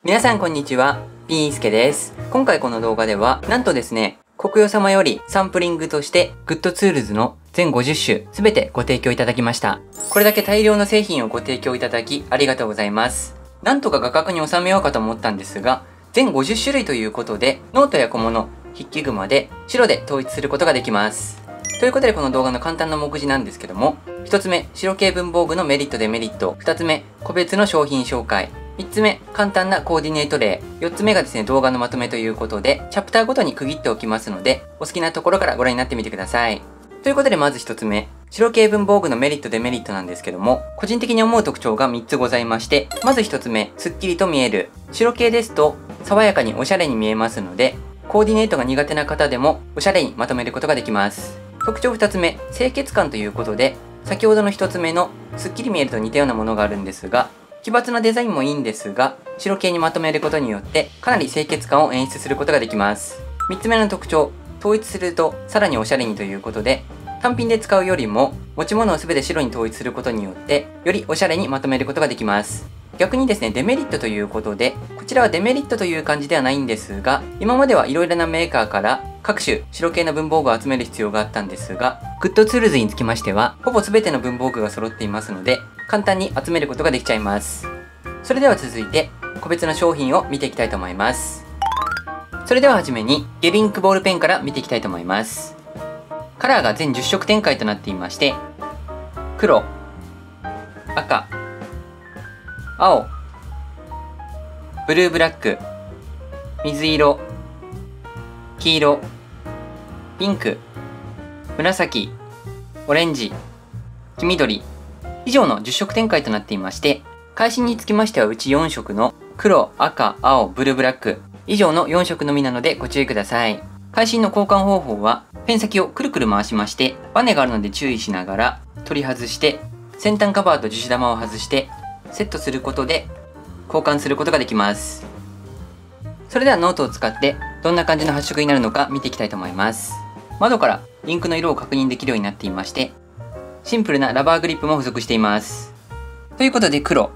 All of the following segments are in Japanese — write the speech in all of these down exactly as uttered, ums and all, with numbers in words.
皆さんこんにちは、ピースケです。今回この動画では、なんとですね、コクヨ様よりサンプリングとして、グッドツールズの全ごじゅっしゅすべてご提供いただきました。これだけ大量の製品をご提供いただき、ありがとうございます。なんとか画角に収めようかと思ったんですが、全ごじゅっしゅるいということで、ノートや小物、筆記具まで白で統一することができます。ということでこの動画の簡単な目次なんですけども、ひとつめ、白系文房具のメリットデメリット。ふたつめ、個別の商品紹介。みっつめ、簡単なコーディネート例。よっつめがですね、動画のまとめということで、チャプターごとに区切っておきますので、お好きなところからご覧になってみてください。ということでまずひとつめ、白系文房具のメリットデメリットなんですけども、個人的に思う特徴がみっつございまして、まずひとつめ、すっきりと見える。白系ですと、爽やかにおしゃれに見えますので、コーディネートが苦手な方でも、おしゃれにまとめることができます。特徴ふたつめ、清潔感ということで、先ほどのひとつめのすっきり見えると似たようなものがあるんですが、奇抜なデザインもいいんですが、白系にまとめることによってかなり清潔感を演出することができます。みっつめの特徴、統一するとさらにおしゃれにということで、単品で使うよりも持ち物を全て白に統一することによってよりおしゃれにまとめることができます。逆にですね、デメリットということで、こちらはデメリットという感じではないんですが、今まではいろいろなメーカーから各種白系の文房具を集める必要があったんですが、グッドツールズにつきましては、ほぼ全ての文房具が揃っていますので、簡単に集めることができちゃいます。それでは続いて、個別の商品を見ていきたいと思います。それでははじめに、ゲルインクボールペンから見ていきたいと思います。カラーが全じゅっしょく展開となっていまして、黒、赤、青、ブルーブラック、水色、黄色、ピンク、紫、オレンジ、黄緑、以上のじゅっしょく展開となっていまして、会心につきましてはうちよんしょくの黒、赤、青、ブルーブラック、以上のよんしょくのみなのでご注意ください。会心の交換方法は、ペン先をくるくる回しまして、バネがあるので注意しながら取り外して、先端カバーと樹脂玉を外して、セットすることで交換することができます。それではノートを使ってどんな感じの発色になるのか見ていきたいと思います。窓からインクの色を確認できるようになっていまして、シンプルなラバーグリップも付属しています。ということで黒、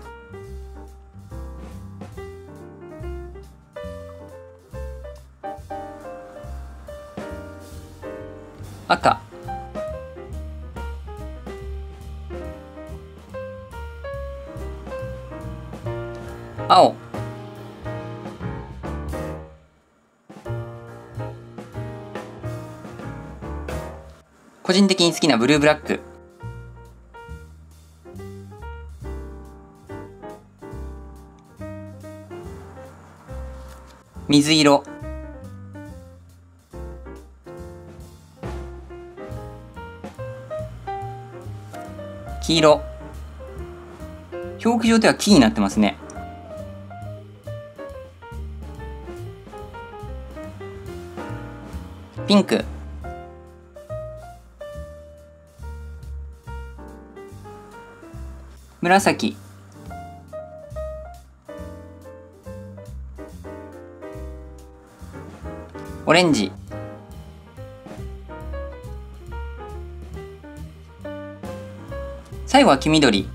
赤、青、個人的に好きなブルーブラック、水色、黄色、表記上では木になってますね。ピンク、紫、オレンジ、最後は黄緑。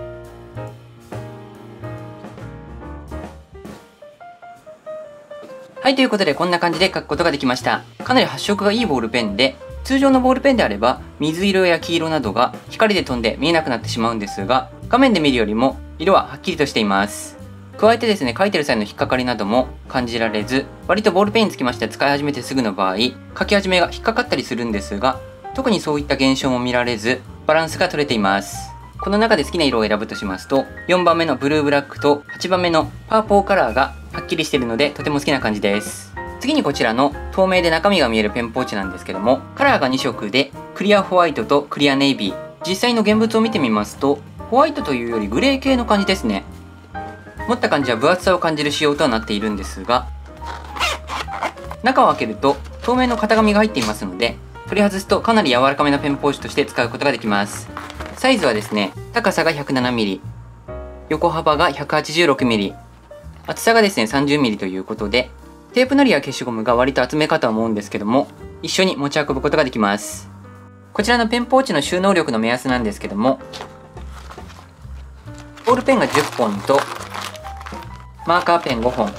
はい、ということでこんな感じで書くことができました。かなり発色がいいボールペンで、通常のボールペンであれば水色や黄色などが光で飛んで見えなくなってしまうんですが、画面で見るよりも色ははっきりとしています。加えてですね、書いてる際の引っかかりなども感じられず、割とボールペンにつきましては使い始めてすぐの場合、書き始めが引っかかったりするんですが、特にそういった現象も見られず、バランスが取れています。この中で好きな色を選ぶとしますと、よんばんめのブルーブラックとはちばんめのパーポーカラーがはっきりしているのでとても好きな感じです。次にこちらの透明で中身が見えるペンポーチなんですけども、カラーがにしょくでクリアホワイトとクリアネイビー。実際の現物を見てみますと、ホワイトというよりグレー系の感じですね。持った感じは分厚さを感じる仕様とはなっているんですが、中を開けると透明の型紙が入っていますので、取り外すとかなり柔らかめなペンポーチとして使うことができます。サイズはですね、高さが ひゃくななミリ、横幅が ひゃくはちじゅうろくミリ、厚さがですね さんじゅうミリということで、テープのりや消しゴムが割と集めかとは思うんですけども、一緒に持ち運ぶことができます。こちらのペンポーチの収納力の目安なんですけども、ボールペンがじゅっぽんとマーカーペンごほん。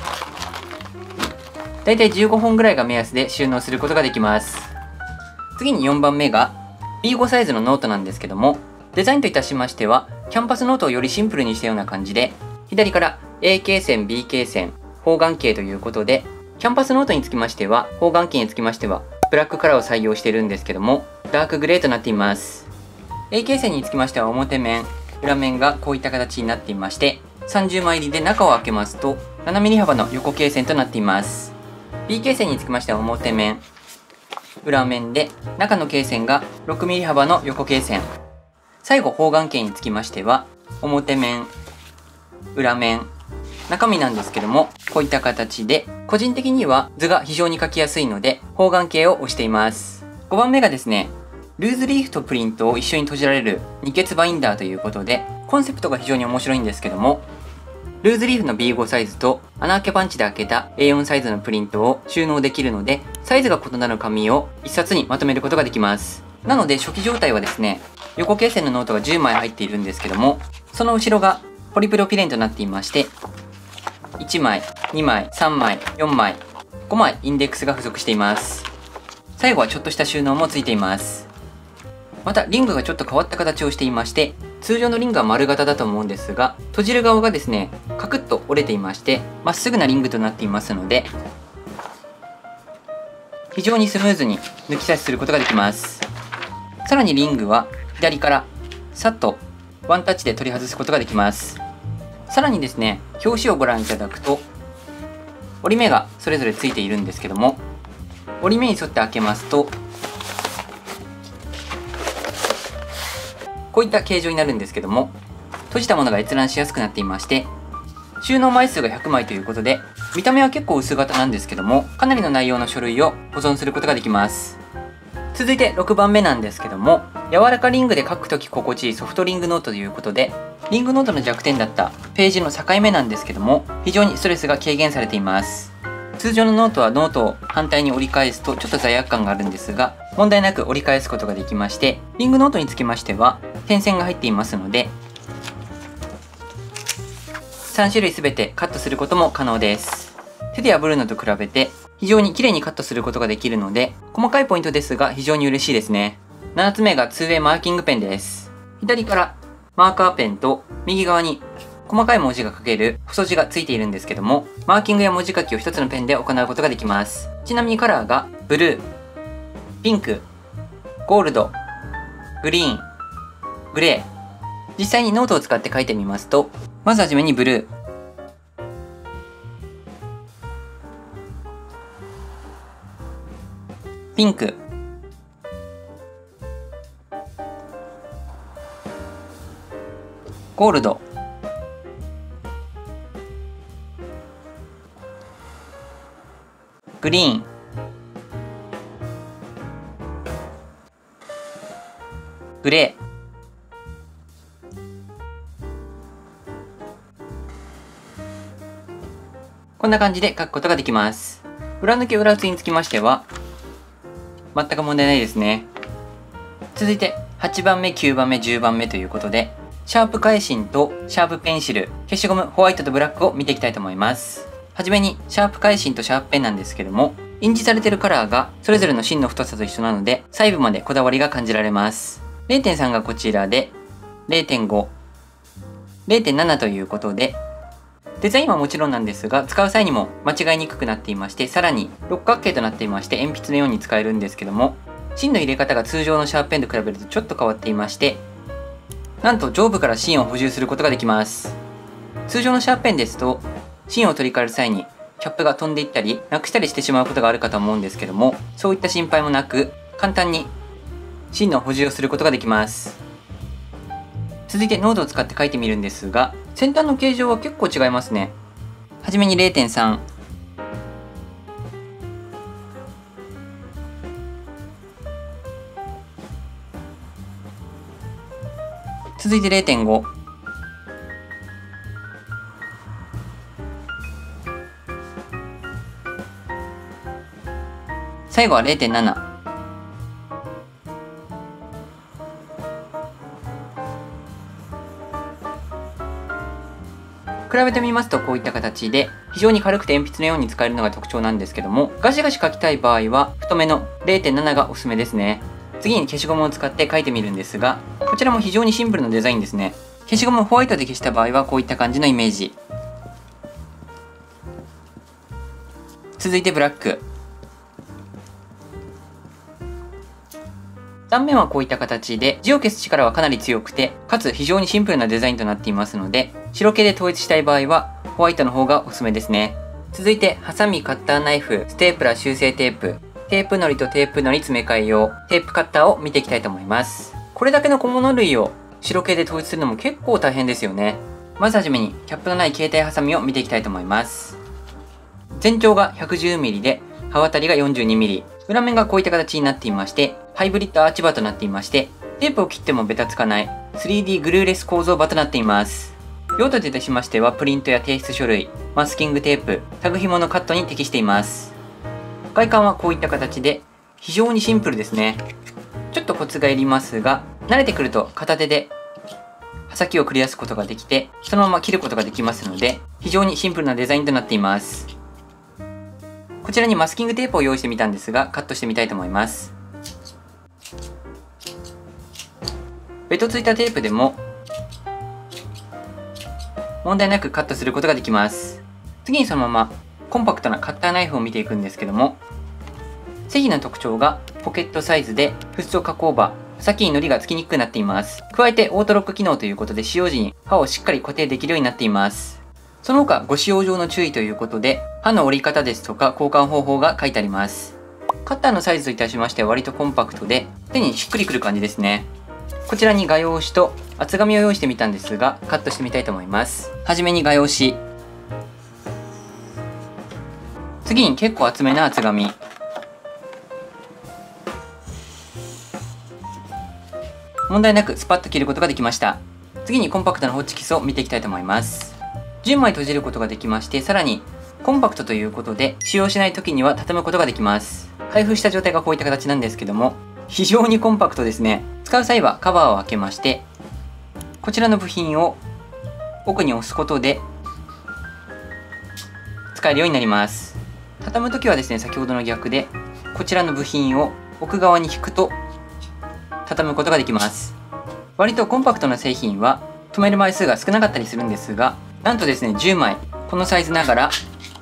だいたいじゅうごほんぐらいが目安で収納することができます。次によんばんめが ビーご サイズのノートなんですけども、デザインといたしましてはキャンパスノートをよりシンプルにしたような感じで、左から エー 罫線 ビー 罫線方眼形ということで、キャンパスノートにつきましては方眼形につきましてはブラックカラーを採用しているんですけども、ダークグレーとなっています。 エー 罫線につきましては表面裏面がこういった形になっていまして、さんじゅうまい入りで中を開けますとななミリ幅の横罫線となっています。 ビー 罫線につきましては表面裏面で中の罫線がろくミリ幅の横罫線。最後方眼形につきましては表面裏面中身なんですけども、こういった形で個人的には図が非常に描きやすいので方眼形を押しています。ごばんめがですね、ルーズリーフとプリントを一緒に閉じられる二欠バインダーということで、コンセプトが非常に面白いんですけども、ルーズリーフの ビーご サイズと穴開けパンチで開けた エーよん サイズのプリントを収納できるので、サイズが異なる紙を一冊にまとめることができます。なので初期状態はですね、横罫線のノートがじゅうまい入っているんですけども、その後ろがポリプロピレンとなっていまして、いちまい、にまい、さんまい、よんまい、ごまいインデックスが付属しています。最後はちょっとした収納もついています。またリングがちょっと変わった形をしていまして、通常のリングは丸型だと思うんですが、閉じる側がですねカクッと折れていまして、まっすぐなリングとなっていますので、非常にスムーズに抜き差しすることができます。さらにリングは左からさっとワンタッチで取り外すことができます。さらにですね、表紙をご覧いただくと折り目がそれぞれついているんですけども、折り目に沿って開けますとこういった形状になるんですけども、閉じたものが閲覧しやすくなっていまして、収納枚数がひゃくまいということで、見た目は結構薄型なんですけども、かなりの内容の書類を保存することができます。続いてろくばんめなんですけども、柔らかリングで書くとき心地いいソフトリングノートということで、リングノートの弱点だったページの境目なんですけども、非常にストレスが軽減されています。通常のノートはノートを反対に折り返すとちょっと罪悪感があるんですが、問題なく折り返すことができまして、リングノートにつきましては点線が入っていますので、さんしゅるいすべてカットすることも可能です。手で破るのと比べて非常に綺麗にカットすることができるので、細かいポイントですが非常に嬉しいですね。ななつめが ツーウェイ マーキングペンです。左からマーカーペンと右側に細かい文字が書ける細字がついているんですけども、マーキングや文字書きを一つのペンで行うことができます。ちなみにカラーがブルー、ピンク、ゴールド、グリーン、グレー。実際にノートを使って書いてみますと、まずはじめにブルー、ピンク、ゴールド、グリーン、グレー、こんな感じで書くことができます。裏抜け裏写につきましては全く問題ないですね。続いてはちばんめ、きゅうばんめ、じゅうばんめということで、シャープ返しとシャープペンシル、消しゴムホワイトとブラックを見ていきたいと思います。はじめにシャープ返しとシャープペンなんですけども、印字されているカラーがそれぞれの芯の太さと一緒なので、細部までこだわりが感じられます。れいてんさん がこちらで れいてんご、れいてんなな ということで、デザインはもちろんなんですが、使う際にも間違いにくくなっていまして、さらに六角形となっていまして鉛筆のように使えるんですけども、芯の入れ方が通常のシャープペンと比べるとちょっと変わっていまして、なんと上部から芯を補充することができます。通常のシャープペンですと芯を取り替える際にキャップが飛んでいったりなくしたりしてしまうことがあるかと思うんですけども、そういった心配もなく簡単に芯の補充をすることができます。続いてノートを使って書いてみるんですが、先端の形状は結構違いますね。はじめに れいてんさん、続いて れいてんご、最後は れいてんなな、 比べてみますとこういった形で非常に軽くて鉛筆のように使えるのが特徴なんですけども、ガシガシ書きたい場合は太めの れいてんなな がおすすめですね。次に消しゴムを使って書いてみるんですが、こちらも非常にシンプルなデザインですね。消しゴムをホワイトで消した場合はこういった感じのイメージ。続いてブラック。断面はこういった形で字を消す力はかなり強くて、かつ非常にシンプルなデザインとなっていますので、白系で統一したい場合はホワイトの方がおすすめですね。続いてハサミ、カッターナイフ、ステープラー、修正テープ、テープのりとテープのり詰め替え用、テープカッターを見ていきたいと思います。これだけの小物類を白系で統一するのも結構大変ですよね。まずはじめにキャップのない携帯ハサミを見ていきたいと思います。全長が ひゃくじゅうミリ で刃渡りが よんじゅうにミリ、裏面がこういった形になっていまして、ハイブリッドアーチ刃となっていまして、テープを切ってもベタつかない スリーディー グルーレス構造刃となっています。用途といたしましては、プリントや提出書類、マスキングテープ、タグ紐のカットに適しています。外観はこういった形で非常にシンプルですね。ちょっとコツがいりますが、慣れてくると片手で刃先を繰り出すことができて、そのまま切ることができますので、非常にシンプルなデザインとなっています。こちらにマスキングテープを用意してみたんですが、カットしてみたいと思います。ベトついたテープでも問題なくカットすることができます。次にそのままコンパクトなカッターナイフを見ていくんですけども、製品の特徴がポケットサイズでフッ素加工刃、先に糊がつきにくくなっています。加えてオートロック機能ということで、使用時に刃をしっかり固定できるようになっています。その他ご使用上の注意ということで、刃の折り方ですとか交換方法が書いてあります。カッターのサイズといたしましては割とコンパクトで手にしっくりくる感じですね。こちらに画用紙と厚紙を用意してみたんですが、カットしてみたいと思います。はじめに画用紙、次に結構厚めな厚紙、問題なくスパッと切ることができました。次にコンパクトなホッチキスを見ていきたいと思います。じゅうまい閉じることができまして、さらにコンパクトということで使用しない時には畳むことができます。開封した状態がこういった形なんですけども、非常にコンパクトですね。使う際はカバーを開けまして、こちらの部品を奥に押すことで使えるようになります。畳む時はですね、先ほどの逆でこちらの部品を奥側に引くと畳むことができます。割とコンパクトな製品は留める枚数が少なかったりするんですが、なんとですね、じゅうまいこのサイズながら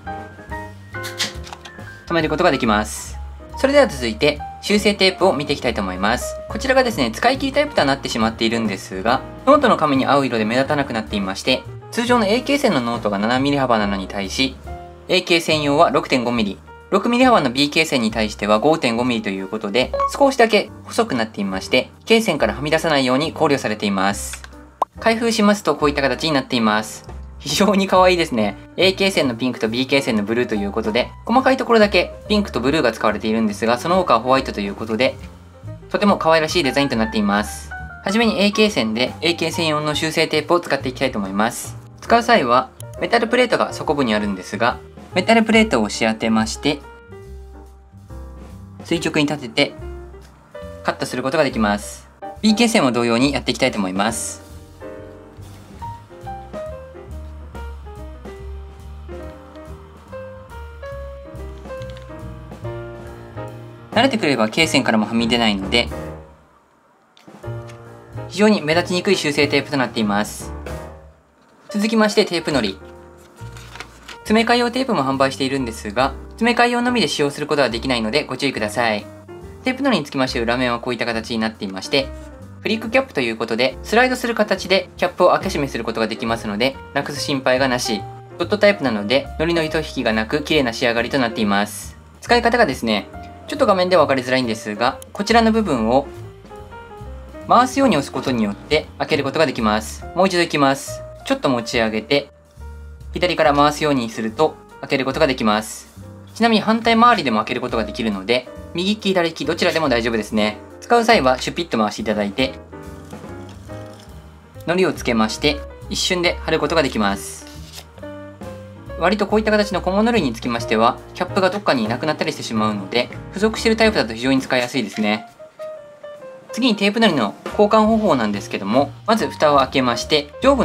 留めることができます。それでは続いて修正テープを見ていきたいと思います。こちらがですね、使い切りタイプとなってしまっているんですが、ノートの紙に合う色で目立たなくなっていまして、通常の エーケー 線のノートがななミリ幅なのに対し、エーケー 線用は ろくてんごミリ、ろくミリ幅の ビーケー 線に対しては ごてんごミリということで、少しだけ細くなっていまして、罫線からはみ出さないように考慮されています。開封しますとこういった形になっています。非常に可愛いですね。エーケー 線のピンクと ビーケー 線のブルーということで、細かいところだけピンクとブルーが使われているんですが、その他はホワイトということで、とても可愛らしいデザインとなっています。はじめに エーケー 線で エーケー 線用の修正テープを使っていきたいと思います。使う際はメタルプレートが底部にあるんですが、メタルプレートを押し当てまして、垂直に立ててカットすることができます。ビーケー 線も同様にやっていきたいと思います。慣れてくれば罫線からもはみ出ないので、非常に目立ちにくい修正テープとなっています。続きましてテープのり。詰め替え用テープも販売しているんですが、詰め替え用のみで使用することはできないのでご注意ください。テープのりにつきまして裏面はこういった形になっていまして、フリックキャップということでスライドする形でキャップを開け閉めすることができますので、なくす心配がなし。ドットタイプなのでのりの糸引きがなく綺麗な仕上がりとなっています。使い方がですね、ちょっと画面では分かりづらいんですが、こちらの部分を回すように押すことによって開けることができます。もう一度いきます。ちょっと持ち上げて左から回すようにすると開けることができます。ちなみに反対回りでも開けることができるので、右利き左利きどちらでも大丈夫ですね。使う際はシュピッと回していただいて、のりをつけまして一瞬で貼ることができます。割とこういった形の小物類につきましてはキャップがどっかになくなったりしてしまうので、付属しているタイプだと非常に使いやすいですね。次にテープのりの交換方法なんですけども、まず蓋を開けまして、上部の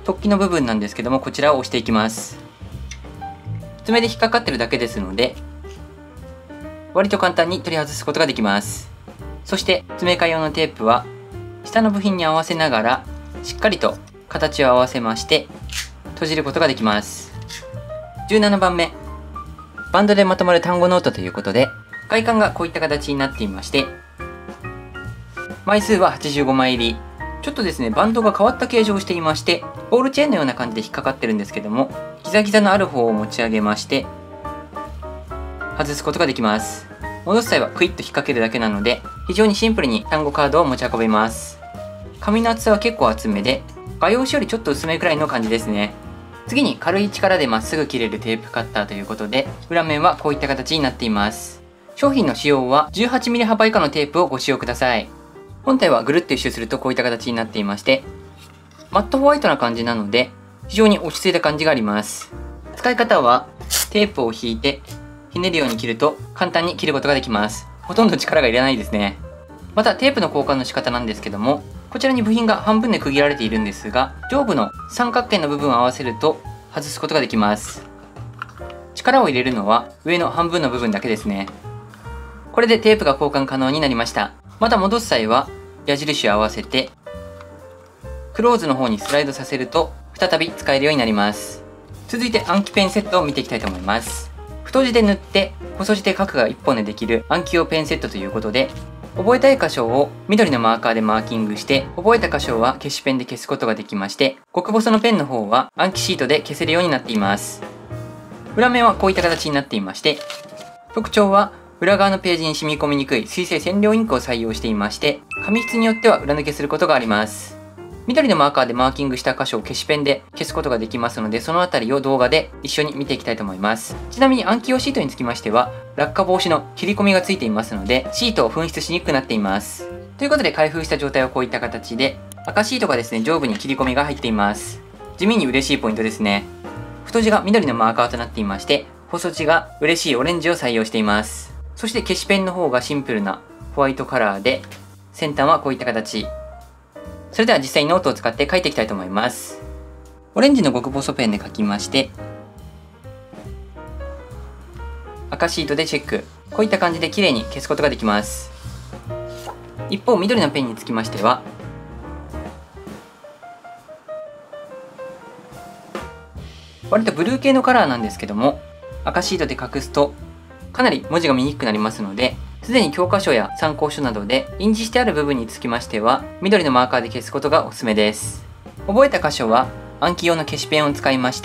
突起の部分なんですけども、こちらを押していきます。爪で引っかかってるだけですので、割と簡単に取り外すことができます。そして詰め替え用のテープは下の部品に合わせながらしっかりと形を合わせまして閉じることができます。じゅうななばんめ、バンドでまとまる単語ノートということで、外観がこういった形になっていまして、枚数ははちじゅうごまい入り。ちょっとですね、バンドが変わった形状をしていまして、ボールチェーンのような感じで引っかかってるんですけども、ギザギザのある方を持ち上げまして外すことができます。戻す際はクイッと引っ掛けるだけなので、非常にシンプルに単語カードを持ち運べます。紙の厚さは結構厚めで、画用紙よりちょっと薄めくらいの感じですね。次に軽い力でまっすぐ切れるテープカッターということで、裏面はこういった形になっています。商品の使用は じゅうはちミリ 幅以下のテープをご使用ください。本体はぐるっと一周するとこういった形になっていまして、マットホワイトな感じなので非常に落ち着いた感じがあります。使い方はテープを引いてひねるように切ると簡単に切ることができます。ほとんど力がいらないですね。またテープの交換の仕方なんですけども、こちらに部品が半分で区切られているんですが、上部の三角形の部分を合わせると外すことができます。力を入れるのは上の半分の部分だけですね。これでテープが交換可能になりました。また戻す際は矢印を合わせてクローズの方にスライドさせると再び使えるようになります。続いて暗記ペンセットを見ていきたいと思います。太字で塗って細字で書くがいっぽんでできる暗記用ペンセットということで、覚えたい箇所を緑のマーカーでマーキングして、覚えた箇所は消しペンで消すことができまして、極細のペンの方は暗記シートで消せるようになっています。裏面はこういった形になっていまして、特徴は裏側のページに染み込みにくい水性染料インクを採用していまして、紙質によっては裏抜けすることがあります。緑のマーカーでマーキングした箇所を消しペンで消すことができますので、そのあたりを動画で一緒に見ていきたいと思います。ちなみに暗記用シートにつきましては、落下防止の切り込みがついていますので、シートを紛失しにくくなっています。ということで開封した状態はこういった形で、赤シートがですね、上部に切り込みが入っています。地味に嬉しいポイントですね。太字が緑のマーカーとなっていまして、細字が嬉しいオレンジを採用しています。そして消しペンの方がシンプルなホワイトカラーで、先端はこういった形。それでは実際にノートを使って書いていきたいと思います。オレンジの極細ペンで書きまして、赤シートでチェック。こういった感じで綺麗に消すことができます。一方、緑のペンにつきましては、割とブルー系のカラーなんですけども、赤シートで隠すとかなり文字が見にくくなりますので、すでに教科書や参考書などで印字してある部分につきましては、緑のマーカーで消すことがおすすめです。覚えた箇所は暗記用の消しペンを使いまして、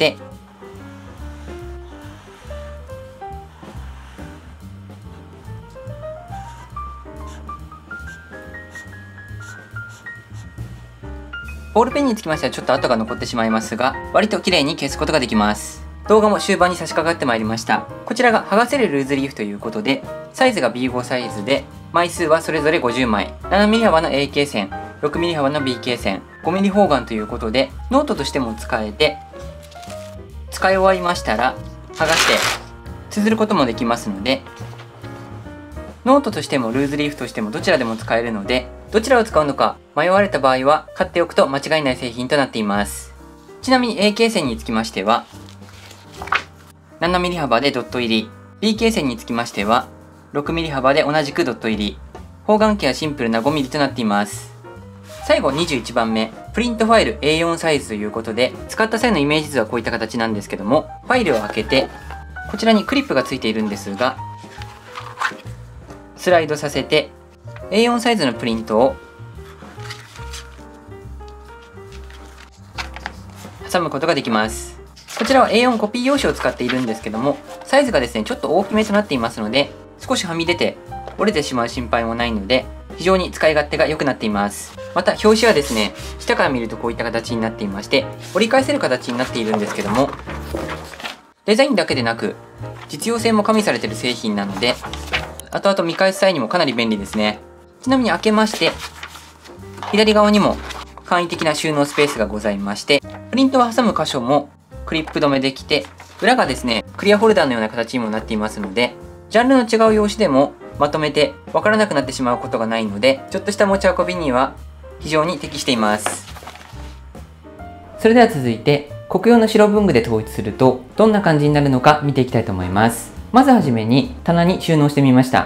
ボールペンにつきましてはちょっと跡が残ってしまいますが、割と綺麗に消すことができます。動画も終盤に差し掛かってまいりました。こちらが剥がせるルーズリーフということで、サイズが ビーフォー サイズで、枚数はそれぞれごじゅうまい、ななミリ 幅の エー 罫線、ろくミリ 幅の ビー 罫線、ごミリ 方眼ということで、ノートとしても使えて、使い終わりましたら、剥がして、綴ることもできますので、ノートとしてもルーズリーフとしてもどちらでも使えるので、どちらを使うのか迷われた場合は、買っておくと間違いない製品となっています。ちなみに エー 罫線につきましては、ななミリ 幅でドット入り、ビー 罫線につきましては、ろくミリ 幅で同じくドット入り、方眼形はシンプルなごミリとなっています。最後にじゅういちばんめ、プリントファイル エーよん サイズということで、使った際のイメージ図はこういった形なんですけども、ファイルを開けて、こちらにクリップがついているんですが、スライドさせて、エーよん サイズのプリントを挟むことができます。こちらは エーよん コピー用紙を使っているんですけども、サイズがですね、ちょっと大きめとなっていますので、少しはみ出て折れてしまう心配もないので、非常に使い勝手が良くなっています。また表紙はですね、下から見るとこういった形になっていまして、折り返せる形になっているんですけども、デザインだけでなく実用性も加味されている製品なので、後々見返す際にもかなり便利ですね。ちなみに開けまして、左側にも簡易的な収納スペースがございまして、プリントを挟む箇所もクリップ止めできて、裏がですね、クリアホルダーのような形にもなっていますので、ジャンルの違う用紙でもまとめてわからなくなってしまうことがないので、ちょっとした持ち運びには非常に適しています。 それでは続いて、黒用の白文具で統一するとどんな感じになるのか見ていきたいと思います。まずはじめに棚に収納してみました。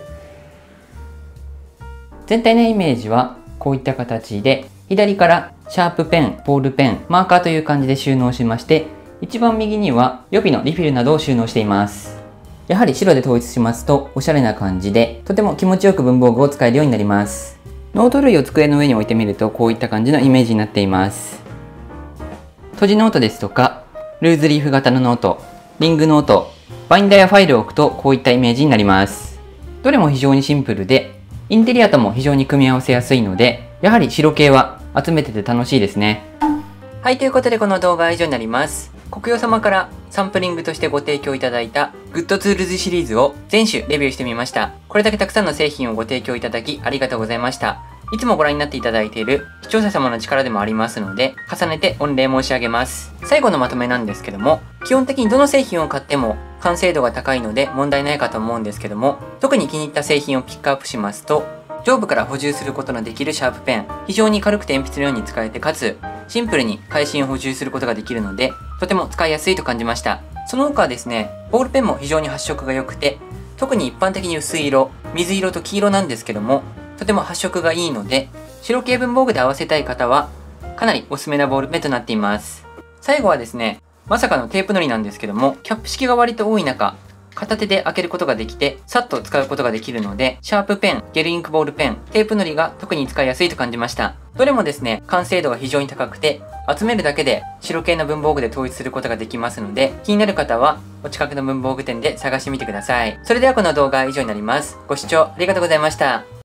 全体のイメージはこういった形で、左からシャープペン、ボールペン、マーカーという感じで収納しまして、一番右には予備のリフィルなどを収納しています。やはり白で統一しますとおしゃれな感じで、とても気持ちよく文房具を使えるようになります。ノート類を机の上に置いてみるとこういった感じのイメージになっています。閉じノートですとか、ルーズリーフ型のノート、リングノート、バインダーやファイルを置くとこういったイメージになります。どれも非常にシンプルで、インテリアとも非常に組み合わせやすいので、やはり白系は集めてて楽しいですね。はい、ということでこの動画は以上になります。黒曜様からサンプリングとしてご提供いただいたグッドツールズシリーズを全種レビューしてみました。これだけたくさんの製品をご提供いただきありがとうございました。いつもご覧になっていただいている視聴者様の力でもありますので、重ねて御礼申し上げます。最後のまとめなんですけども、基本的にどの製品を買っても完成度が高いので問題ないかと思うんですけども、特に気に入った製品をピックアップしますと、上部から補充することのできるシャープペン、非常に軽くて鉛筆のように使えて、かつシンプルに返芯を補充することができるので、とても使いやすいと感じました。その他はですね、ボールペンも非常に発色が良くて、特に一般的に薄い色、水色と黄色なんですけども、とても発色がいいので、白系文房具で合わせたい方はかなりおすすめなボールペンとなっています。最後はですね、まさかのテープのりなんですけども、キャップ式が割と多い中、片手で開けることができて、さっと使うことができるので、シャープペン、ゲルインクボールペン、テープのりが特に使いやすいと感じました。どれもですね、完成度が非常に高くて、集めるだけで白系の文房具で統一することができますので、気になる方はお近くの文房具店で探してみてください。それではこの動画は以上になります。ご視聴ありがとうございました。